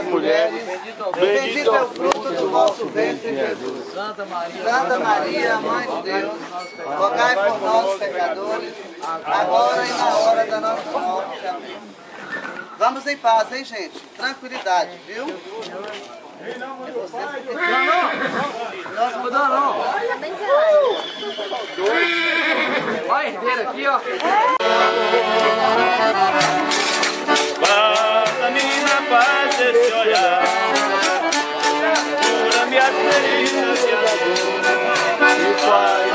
das mulheres, bendito é o fruto do vosso ventre, Jesus. Santa Maria, Mãe de Deus, rogai por nós, pecadores, agora e na hora da nossa morte. Amém. Vamos em paz, hein, gente? Tranquilidade, viu? Não. Olha a herdeira aqui, ó. Basta-me na paz desse olhar, cura-me as feridas e a dor, e faz